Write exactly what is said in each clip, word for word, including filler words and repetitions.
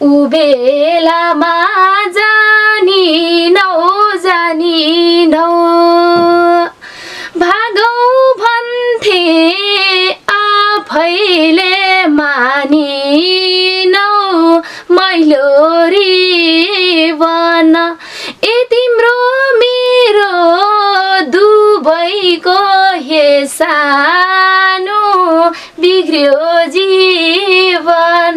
उबेलामा जानिनौ जानिनौ भागौ भन्थे आफैले मानिनौ मैलोरी बन ए तिम्रो मेरो दुबैको हेसानो बिग्रियो जीवन।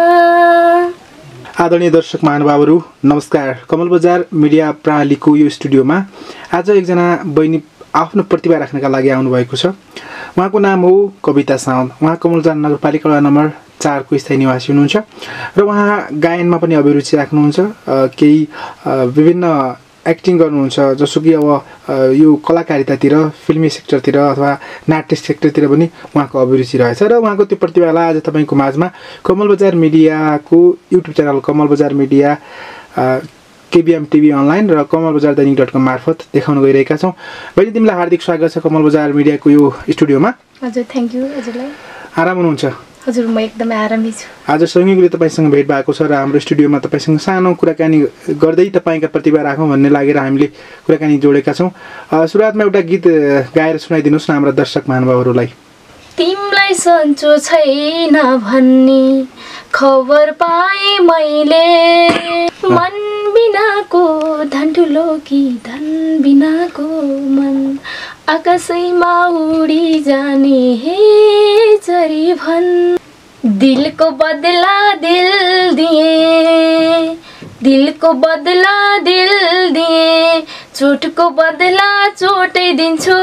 आदरणीय दर्शक महानुभावहरू नमस्कार। कमल बजार मिडिया प्रणालीको यो स्टुडियोमा आज एकजना बहिनी आफ्नो प्रतिभा राख्नका लागि आउनुभएको छ। उहाँको नाम हो कविता साउन्द। उहाँ कमलबजार नगरपालिका वडा नम्बर चारको स्थायी निवासी हुनुहुन्छ र उहाँ गायनमा पनि अभिरुचि राख्नुहुन्छ। केही विभिन्न एक्टिङ गर्नुहुन्छ, जसो कि अब यो कलाकारितातिर, फिल्मी सेक्टरतिर अथवा नाट्य सेक्टरतिर पनि उहाँको अभिरुचि रहेछ र उहाँको त्यो प्रतिभालाई आज तपाईँको माझमा कमल बजार मिडियाको युट्युब च्यानल कमल बजार मिडिया, केबिएम टिभी अनलाइन र कमल बजार दैनिक डट कम मार्फत देखाउन गइरहेका छौँ। बहिनी, तिमीलाई हार्दिक स्वागत छ कमल बजार मिडियाको यो स्टुडियोमा। हजुर, थ्याङ्क यू। हजुरलाई आराम हुनुहुन्छ? हजुर, म एकदमै आरामै छु। आज संयोगले तपाईँसँग भेट भएको छ र हाम्रो स्टुडियोमा तपाईँसँग सानो कुराकानी गर्दै तपाईँका प्रतिभा राखौँ भन्ने लागेर हामीले कुराकानी जोडेका छौँ। सुरुवातमा एउटा गीत गाएर सुनाइदिनुहोस् न हाम्रा दर्शक महानुभावहरूलाई। तिमीलाई सन्चो छैन भन्ने खबर पाएँ मैले, मन बिनाको धन ठुलो कि धन बिनाको मन, आकाशैमा उडी जाने हे चरी भन। दिलको बदला दिल दिए, दिलको बदला दिल दिए, चोटको बदला चोटै दिन्छु,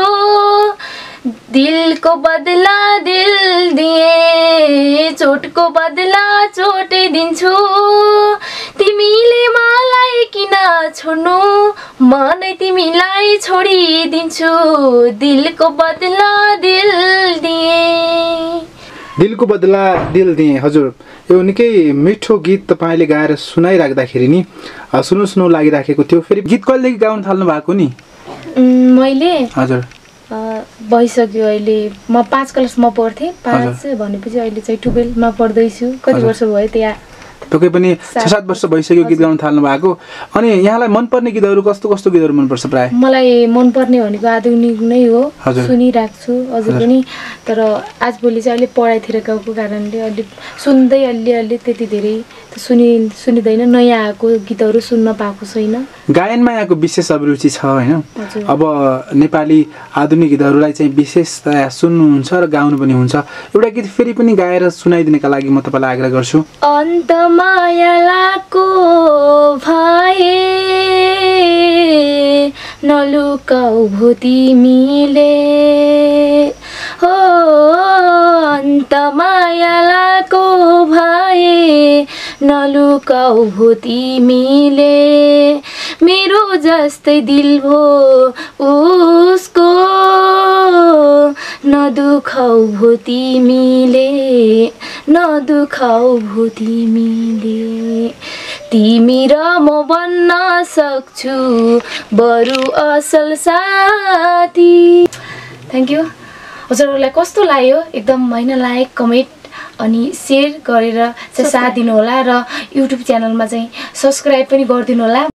दिलको बदला दिल दिए, चोटको बदला चोटै दिन्छु। तिमीले मलाई किन छोड्नु, म नै तिमीलाई छोडिदिन्छु, दिलको बदला दिल दिए। दिलको बदला दिल दिए। हजुर, यो निकै मिठो गीत तपाईँले गाएर सुनाइराख्दाखेरि नि सुनु सुनु लागिराखेको थियो। फेरि गीत कहिलेदेखि गाउन थाल्नु भएको नि? मैले हजुर भइसक्यो। अहिले म पाँच क्लासमा पढ्थेँ। पाँच भनेपछि अहिले चाहिँ टुवेल्भमा पढ्दैछु। कति वर्ष भयो त्यहाँ? पक्कै पनि छ सात वर्ष भइसक्यो गीत गाउन थाल्नु भएको। अनि यहाँलाई मनपर्ने गीतहरू कस्तो कस्तो गीतहरू मनपर्छ प्रायः? मलाई मनपर्ने भनेको आधुनिक नै हो, सुनिराख्छु अझै पनि। तर आजभोलि चाहिँ अहिले पढाइतिर गएको कारणले अलिक सुन्दै अलिअलि त्यति धेरै सुनि सुनिँदैन। नयाँ आएको गीतहरू सुन्न पाएको छैन। गायनमा यहाँको विशेष अभिरुचि छ होइन? अब नेपाली आधुनिक गीतहरूलाई चाहिँ विशेषतया सुन्नुहुन्छ र गाउनु पनि हुन्छ। एउटा गीत फेरि पनि गाएर सुनाइदिनका लागि म तपाईँलाई आग्रह गर्छु। अन्त मायालाको भए नलुकाऊ भो तिमीले, हो अन्त मायालाको भए नलुकाऊ भो तिमीले, मेरो जस्तै दिल भो उसको नदुखाऊ भो तिमीले, नदुखाऊ भो तिमीले। तिमी र म बन्न सक्छु बरु असल साथी। Thank you. हजुरहरूलाई कस्तो लाग्यो? एकदम होइन, लाइक कमेन्ट अनि सेयर गरेर चाहिँ साथ दिनुहोला र युट्युब च्यानलमा चाहिँ सब्सक्राइब पनि गरिदिनु होला।